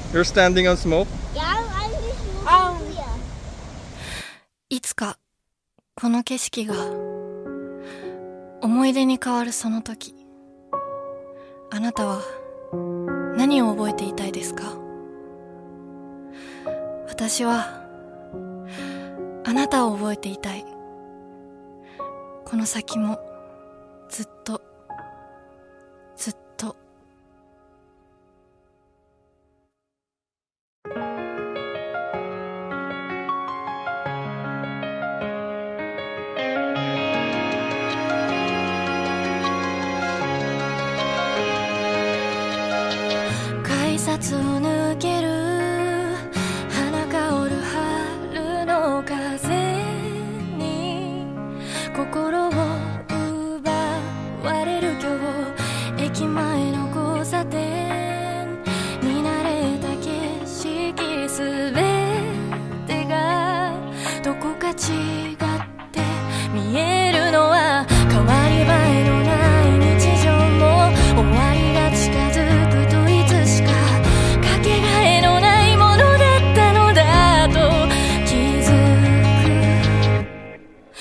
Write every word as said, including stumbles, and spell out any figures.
You're standing on smoke? Yeah, I'm just moving here. いつかこの景色が思い出に変わるその時、あなたは何を覚えていたいですか？私はあなたを覚えていたい。この先もずっとずっと。改札を抜ける